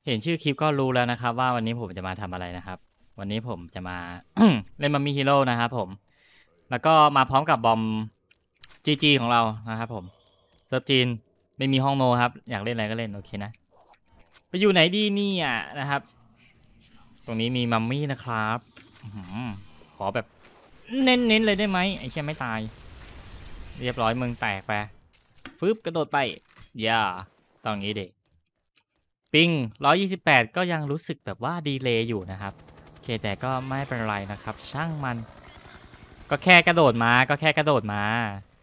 เห็นชื่อคลิปก็รู้แล้วนะครับว่าวันนี้ผมจะมาทำอะไรนะครับวันนี้ผมจะมา เล่นมัมมี่ฮีโร่นะครับผมแล้วก็มาพร้อมกับบอมจีของเรานะครับผมเซิร์ฟจีนไม่มีห้องโนครับอยากเล่นอะไรก็เล่นโอเคนะไปอยู่ไหนดีนี่อ่ะนะครับตรงนี้มีมัมมี่นะครับขอแบบเน้นเลยได้ไหมไอ้เชี่ยไม่ตายเรียบร้อยมึงแตกไปฟึบกระโดดไปอย่าต้องงี้เด็ก ปิง128ก็ยังรู้สึกแบบว่าดีเลย์อยู่นะครับโอเคแต่ก็ไม่เป็นไรนะครับช่างมันก็แค่กระโดดมาก็แค่กระโดดมา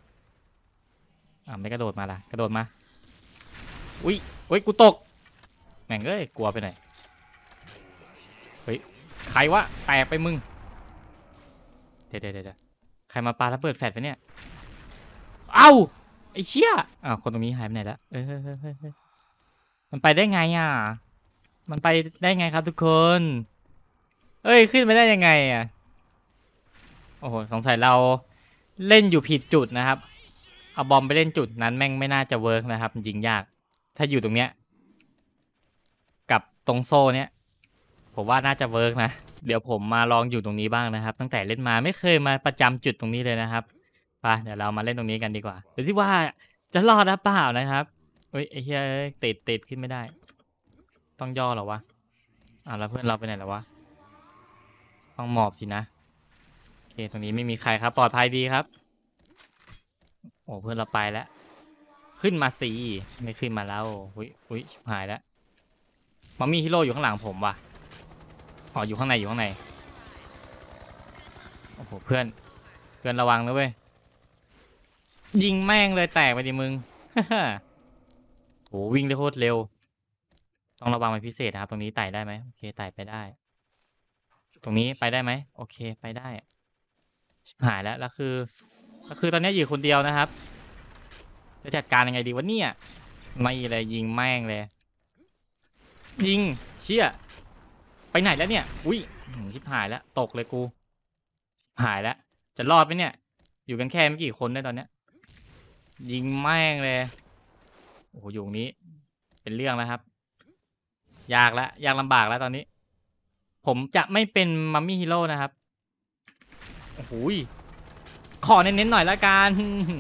ไม่กระโดดมาล่ะกระโดดมาอุ้ยอุ้ยกูตกแม่งเอ้ยกลัวไปหน่อยเฮ้ยใครวะแตกไปมึงเดี๋ยวใครมาปาระเบิดแฟลชไปเนี่ยเอ้าไอ้เชี่ยคนตรงนี้หายไปไหนแล้วเฮ้ยมันไปได้ไงมันไปได้ไงครับทุกคนเอ้ยขึ้นไปได้ยังไงโอ้โหสงสัยเราเล่นอยู่ผิดจุดนะครับเอาบอมไปเล่นจุดนั้นแม่งไม่น่าจะเวิร์กนะครับยิงยากถ้าอยู่ตรงเนี้ยกับตรงโซ่เนี้ยผมว่าน่าจะเวิร์กนะเดี๋ยวผมมาลองอยู่ตรงนี้บ้างนะครับตั้งแต่เล่นมาไม่เคยมาประจำจุดตรงนี้เลยนะครับไปเดี๋ยวเรามาเล่นตรงนี้กันดีกว่าเดี๋ยวที่ว่าจะรอดหรือเปล่านะครับเฮ้ยไอ้เหี้ยติดขึ้นไม่ได้ต้องย่อเหรอวะแล้วเพื่อนเราไปไหนแล้ววะต้องหมอบสินะโอเคตรงนี้ไม่มีใครครับปลอดภัยดีครับโอ้เพื่อนเราไปแล้ว ขึ้นมาสิไม่ขึ้นมาแล้วอุ้ยชิบหายแล้วมัมมี่ฮีโร่อยู่ข้างหลังผมว่ะอยู่ข้างในโอ้โหเพื่อนระวังนะเว้ยยิงแม่งเลยแตกไปดิมึง โหวิ่งได้โคตรเร็วต้องระวังเป็นพิเศษนะครับตรงนี้ไต่ได้ไหมโอเคไต่ไปได้ตรงนี้ไปได้ไหมโอเคไปได้ชิบหายแล้วคือตอนนี้อยู่คนเดียวนะครับจะจัดการยังไงดีวะเนี่ยไม่เลยยิงแม่งเลยยิงเชี่ย ไปไหนแล้วเนี่ยอุ้ยชิบหายแล้วตกเลยกูหายแล้วจะรอดไหมเนี่ยอยู่กันแค่ไม่กี่คนได้ตอนเนี้ยยิงแม่งเลยโอ้โหอยู่ตรงนี้เป็นเรื่องแล้วครับยากแล้วยากลำบากแล้วตอนนี้ผมจะไม่เป็นมัมมี่ฮีโร่นะครับโอ้โหขอเน้นๆหน่อยละกัน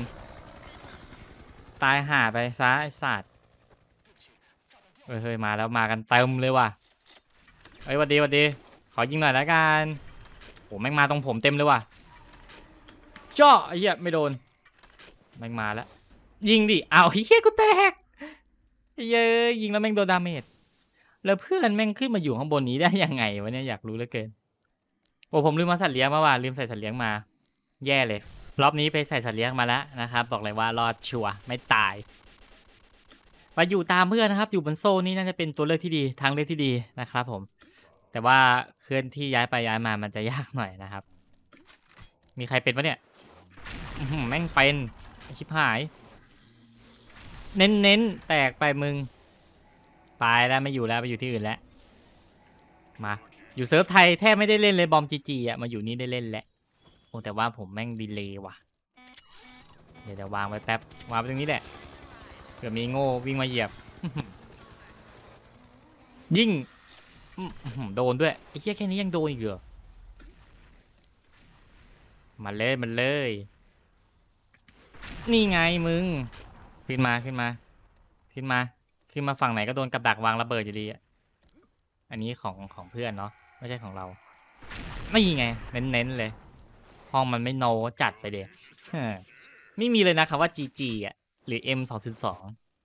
ตายห่าไปซะไอ้สัตว์เฮ้ยมาแล้วมากันเต็มเลยว่ะเฮ้ยหวัดดีขอยิงหน่อยละกันโอ้แม่งมาตรงผมเต็มเลยว่ะจ้อไอ้เหี้ยไม่โดนแม่งมาแล้วยิงดิเอาเฮียกูแตกเย้ยยิงแล้วแม่งโดนดาเมจแล้วเพื่อนแม่งขึ้นมาอยู่ข้างบนนี้ได้ยังไงวะเนี่ยอยากรู้เหลือเกินโอ้ผมลืมมาสัตว์เลี้ยงมาว่ะลืมใส่สัตว์เลี้ยงมาแย่เลยรอบนี้ไปใส่สัตว์เลี้ยงมาแล้วนะครับบอกเลยว่ารอดชัวร์ไม่ตายไปอยู่ตามเพื่อนนะครับอยู่บนโซ่นี่น่าจะเป็นตัวเลือกที่ดีทางเลือกที่ดีนะครับผมแต่ว่าเคลื่อนที่ย้ายไปย้ายมามันจะยากหน่อยนะครับมีใครเป็นปะเนี่ยแม่งเป็นชิบหายเน้นแตกไปมึงตายแล้วไม่อยู่แล้วไปอยู่ที่อื่นแล้วมาอยู่เซิร์ฟไทยแทบไม่ได้เล่นเลยบอมจีมาอยู่นี่ได้เล่นแล้วโอ้แต่ว่าผมแม่งดีเลย์ว่ะเดี๋ยววางไว้แป๊บวางไว้ตรงนี้แหละเผื่อมีโง่วิ่งมาเหยียบยิ่งโดนด้วยไอ้เหี้ยแค่นี้ยังโดนอีกเหรอมันเลยนี่ไงมึงขึ้นมาฝั่งไหนก็โดนกับดักวางระเบิดอยู่ดีอันนี้ของเพื่อนเนาะไม่ใช่ของเราไม่ไงเน้นเลยห้องมันไม่โนจัดไปเดียไม่มีเลยนะครับว่าจีหรือ M202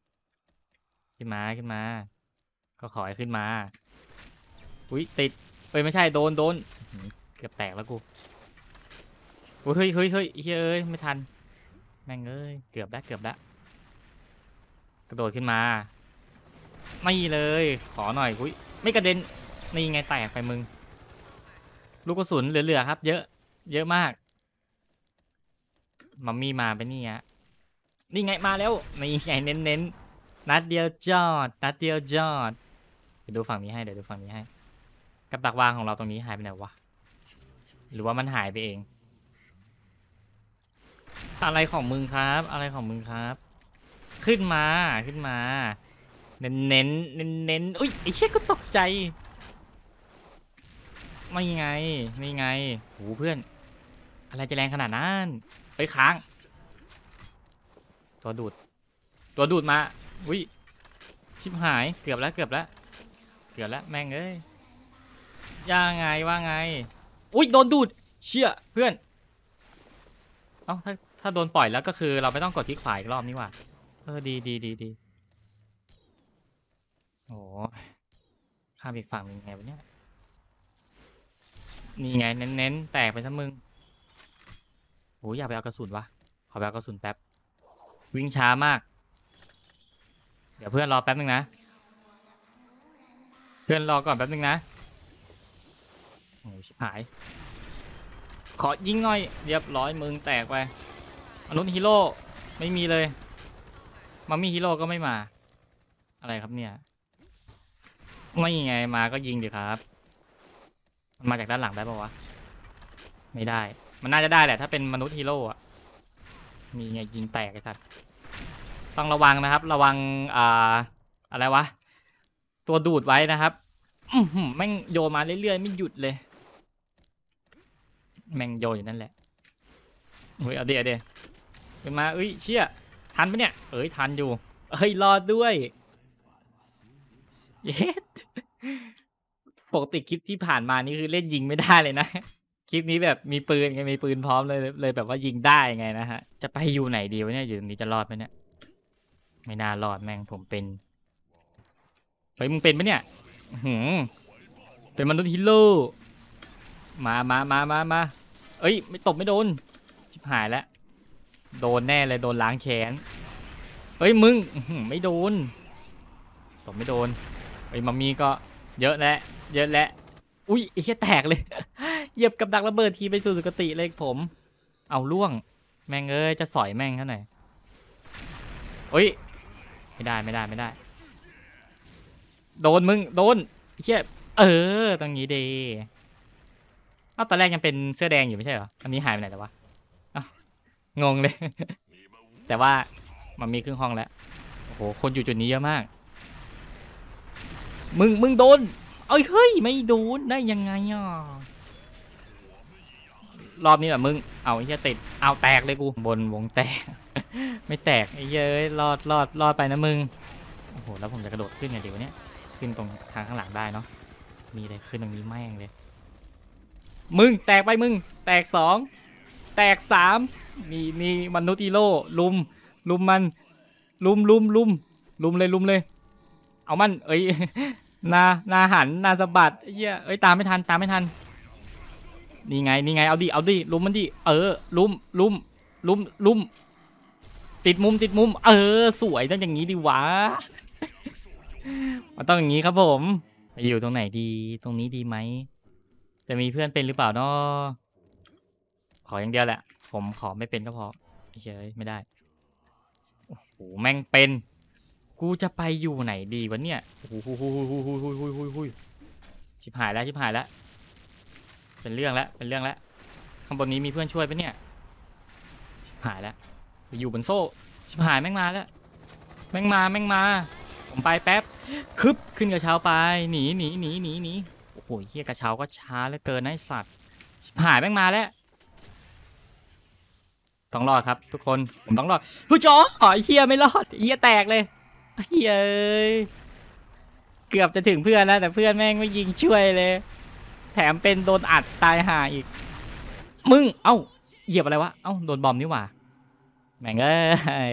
ขึ้นมาก็ขอให้ขึ้นมาอุ้ยติดไม่ใช่โดนเกือบแตกแล้วกูเฮ้ยไม่ทันแม่งเกือบแล้วกระโดดขึ้นมาไม่เลยขอหน่อยอุ้ยไม่กระเด็นนี่ไงแตกไปมึงลูกกระสุนเหลือครับเยอะมากมัมมี่มาไปนี่ฮะนี่ไงมาแล้วนี่ไงเน้นนัดเดียวจอดเดี๋ยวดูฝั่งนี้ให้กับดักวางของเราตรงนี้หายไปไหนวะหรือว่ามันหายไปเองอะไรของมึงครับขึ้นมาเน้นเน้นเน้นอุ้ยไอ้เชี่ยก็ตกใจไม่ไงไม่ไงโหเพื่อนอะไรจะแรงขนาดนั้นไปค้างตัวดูดมาอุ้ยชิบหายเกือบแล้วแม่งเอ้ยยังไงว่าไงอุ้ยโดนดูดเชี่ยเพื่อนเอ้าถ้าโดนปล่อยแล้วก็คือเราไม่ต้องกดที่ขวาอีกรอบนี่หว่าดีโอ้ข้ามอีกฝั่งยังไงวะเนี่ยนี่ไงเน้นแตกไปซะมึงโอ้ยอยากไปเอากระสุนวะขอไปเอากระสุนแป๊บวิ่งช้ามากเดี๋ยวเพื่อนรอแป๊บนึงนะเพื่อนรอก่อนแป๊บนึงนะโอ้ชิบหายขอยิงหน่อยเรียบร้อยมึงแตกไปมนุษย์ฮีโร่ไม่มีเลยมัมมี่ฮีโร่ก็ไม่มาอะไรครับเนี่ยไม่ไงมาก็ยิงดิครับมันมาจากด้านหลังได้ปะวะไม่ได้มันน่าจะได้แหละถ้าเป็นมนุษย์ฮีโร่อะมีไงยิงแตกไอ้สัตว์ต้องระวังนะครับระวังอะไรวะตัวดูดไว้นะครับแม่งโยนมาเรื่อยๆไม่หยุดเลยแม่งโยนอยู่นั่นแหละเฮ้ยเอาเดี๋ยวขึ้นมาเอ้ยเชี่ยทันปะเนี่ยเอ้ยทันอยู่เฮ้ยรอดด้วยเย็ดปกติคลิปที่ผ่านมานี่คือเล่นยิงไม่ได้เลยนะคลิปนี้แบบมีปืนไงมีปืนพร้อมเลยแบบว่ายิงได้ไงนะฮะจะไปอยู่ไหนดีวะเนี่ยอยู่ตรงนี้จะรอดไหมเนี่ยไม่น่ารอดแม่งผมเป็นเฮ้ยมึงเป็นปะเนี่ยเป็นมนุษย์ฮีโร่มาเอ้ยไม่ตบไม่โดนชิบหายแล้วโดนแน่เลยโดนล้างแค้นเอ้ยมึงไม่โดนตบไม่โดนเอ้ยมัมมี่ก็เยอะแล้วอุ้ยไอ้แค่แตกเลยเหยียบกับดักระเบิดทีไปสู่สุคติเลยผมเอาล่วงแม่งเอ้ยจะสอยแม่งเท่าไหร่เฮ้ยไม่ได้โดนมึงโดนเชี่ยตรงนี้ดีตอนแรกยังเป็นเสื้อแดงอยู่ไม่ใช่เหรออันนี้หายไปไหนแล้ววะงงเลย แต่ว่ามันมีครึ่งห้องแล้วโอ้โหคนอยู่จุดนี้เยอะมากมึงโดนเฮ้ยไม่โดนได้ยังไงอ่ะรอบนี้แหละมึงเอาไอ้เหี้ยติดเอาแตกเลยกูบนวงแตก ไม่แตกไอ้เหี้ยรอดไปนะมึงโอ้โหแล้วผมจะกระโดดขึ้นไงเดี๋ยวนี้ขึ้นตรงทางข้างหลังได้เนาะมีอะไรขึ้นตรงนี้แม่งเลยมึงแตกไปมึงแตก2แตก3มีมนุษย์ฮีโร่ลุมมันลุมเลยเอามันเอ้ยนาหันนาสะบัดเหี้ยเอ้ยตามไม่ทันนี่ไงเอาดิลุมมันดิลุมติดมุมสวยต้องอย่างนี้ดิวะมันต้องอย่างนี้ครับผมไปอยู่ตรงไหนดีตรงนี้ดีไหมจะมีเพื่อนเป็นหรือเปล่าเนาะขออย่างเดียวแหละผมขอไม่เป็นก็พอเฉยไม่ได้โอ้โหแม่งเป็นกูจะไปอยู่ไหนดีวะเนี่ยโอ้โหชิบหายแล้วเป็นเรื่องแล้วข้างบนนี้มีเพื่อนช่วยปะเนี่ยชิบหายแล้วอยู่บนโซ่ชิบหายแม่งมาแล้วแม่งมาผมไปแป๊บคึบขึ้นกระเช้าไปหนีโอ้โหเฮียกระเช้าก็ช้าเหลือเกินนะไอ้สัตว์ชิบหายแม่งมาแล้วต้องรอดครับทุกคนผมต้องรอดผู้จ๋อเฮียไม่รอดเฮียแตกเลยเฮียเกือบจะถึงเพื่อนแล้วแต่เพื่อนแม่งไม่ยิงช่วยเลยแถมเป็นโดนอัดตายห่าอีกมึงเอ้าเหยียบอะไรวะเอ้าโดนบอมนี่หว่าแม่งเอ้ย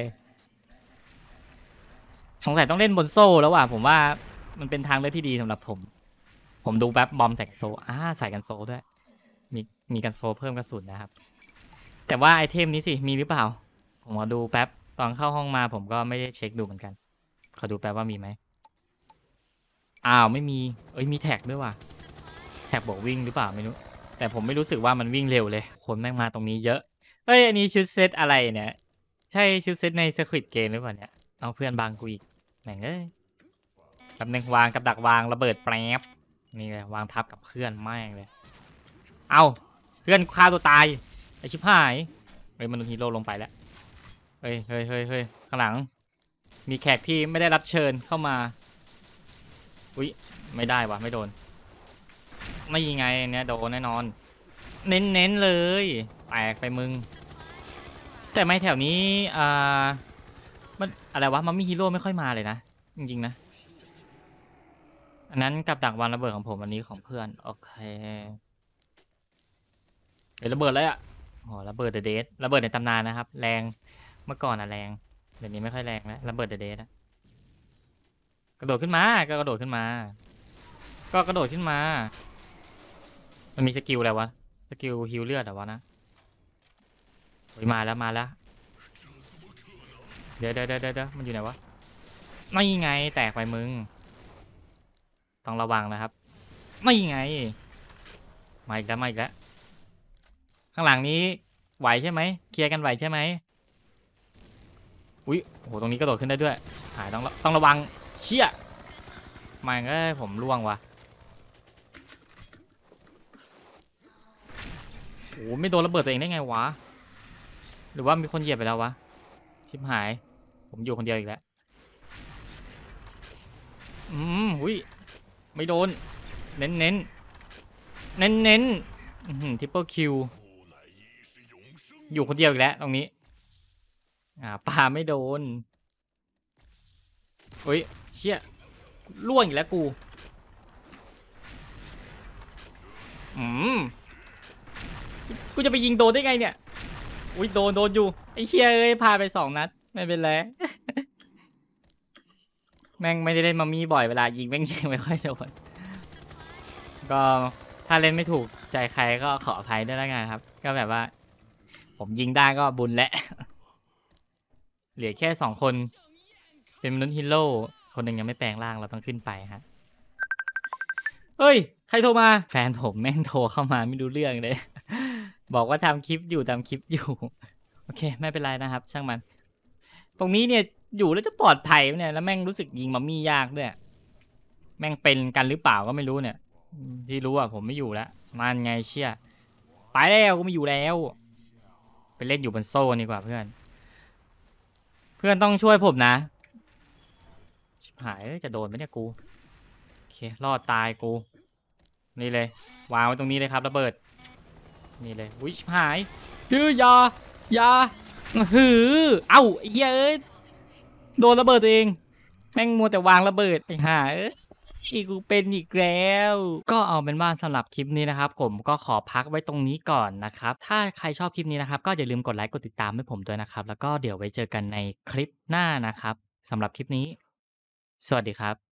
สงสัยต้องเล่นบนโซ่แล้วว่ะผมว่ามันเป็นทางเลือกที่ดีสำหรับผมดูแป๊บบอมใส่กันโซ่ใส่กันโซ่ด้วยมีกันโซ่เพิ่มกระสุนนะครับแต่ว่าไอเทมนี้สิมีหรือเปล่าผมขอดูแป๊บตอนเข้าห้องมาผมก็ไม่ได้เช็คดูเหมือนกันขอดูแป๊บว่ามีไหมอ้าวไม่มีมีแท็กด้วยว่ะแท็กบอกวิ่งหรือเปล่าไม่รู้แต่ผมไม่รู้สึกว่ามันวิ่งเร็วเลยคนแม่งมาตรงนี้เยอะอันนี้ชุดเซตอะไรเนี่ยใช่ชุดเซตใน Squid Game หรือเปล่าเนี่ยเอาเพื่อนบางกูอีกแม่งกำลังวางกับดักวางระเบิดแป๊บนี่เลยวางทับกับเพื่อนแม่งเลยเอาเพื่อนฆ่าตัวตายไอชิบหายมนุษย์ฮีโร่ลงไปแล้วเฮ้ยข้างหลังมีแขกที่ไม่ได้รับเชิญเข้ามาอุ้ยไม่ได้วะไม่โดนไม่ยิงไงเนี่ยโดนแน่นอนเน้นเลยแตกไปมึงแต่ไม่แถวนี้อ่ามันอะไรวะมันมีฮีโร่ไม่ค่อยมาเลยนะจริงๆนะอันนั้นกับดักวางระเบิดของผมอันนี้ของเพื่อนโอเคเดี๋ยวระเบิดแล้วอ่ะอ๋อระเบิดเดอะเดสระเบิดในตำนานนะครับแรงเมื่อก่อนอะแรงเดี๋ยวนี้ไม่ค่อยแรงแล้วระเบิดเดอะเดสกระโดดขึ้นมาก็กระโดดขึ้นมาก็กระโดดขึ้นมามันมีสกิลอะไรวะสกิลฮิวเลือดเหรอวะนะโอ้ยมาแล้วมาแล้วเดี๋ยวมันอยู่ไหนวะไม่ไงแตกไปมึงต้องระวังนะครับไม่ไงมาอีกแล้วมาอีกแล้วข้างหลังนี้ไหวใช่ไหมเคลียร์กันไหวใช่ไหมอุ้ยโอ้โหตรงนี้กระโดดขึ้นได้ด้วยหายต้องระวังเชี่ยมาก็ผมล่วงว่ะโอ้ไม่โดนระเบิดตัวเองได้ไงวะหรือว่ามีคนเหยียบไปแล้ววะชิบหายผมอยู่คนเดียวอีกแล้วอุ้ยไม่โดนเน้นทริปเปิลคิวอยู่คนเดียวอีกแล้วตรงนี้ปาไม่โดนเฮ้ยเชี่ยล่วงอีกแล้วกูอืมกูจะไปยิงโดนได้ไงเนี่ยอุ้ยโดนอยู่ไอ้เชี่ยเอ้ยพาไป2 นัดไม่เป็นไรแม่งไม่ได้เล่นมามีบ่อยเวลายิงแม่งยิงไม่ค่อยโดนก็ถ้าเล่นไม่ถูกใจใครก็ขออภัยด้วยแล้วกันครับก็แบบว่าผมยิงได้ก็บุญแล้วเหลือแค่2 คนเป็นมนุษย์ฮีโร่คนหนึ่งยังไม่แปลงร่างเราต้องขึ้นไปฮะเฮ้ยใครโทรมาแฟนผมแม่งโทรเข้ามาไม่รู้เรื่องเลยบอกว่าทำคลิปอยู่โอเคไม่เป็นไรนะครับช่างมันตรงนี้เนี่ยอยู่แล้วจะปลอดภัยไหมเนี่ยแล้วแม่งรู้สึกยิงมัมมี่ยากด้วยแม่งเป็นกันหรือเปล่าก็ไม่รู้เนี่ยที่รู้อ่ะผมไม่อยู่แล้วมันไงเชี่ยไปแล้วก็ไม่อยู่แล้วไปเล่นอยู่บนโซ่ดีกว่าเพื่อนต้องช่วยผมนะชิบหายจะโดนไหมเนี่ยกูโอเครอดตายกูนี่เลยวางไว้ตรงนี้เลยครับระเบิดนี่เลยอุ้ยชิบหายอย่าหือเอ้าไอ้เหี้ยเอ้ยโดนระเบิดตัวเองแม่งมัวแต่วางระเบิดไอ้ห่าเอ้ยกูเป็นอีกแล้วก็เอาเป็นว่าสำหรับคลิปนี้นะครับผมก็ขอพักไว้ตรงนี้ก่อนนะครับถ้าใครชอบคลิปนี้นะครับก็อย่าลืมกดไลค์กดติดตามให้ผมด้วยนะครับแล้วก็เดี๋ยวไว้เจอกันในคลิปหน้านะครับสำหรับคลิปนี้สวัสดีครับ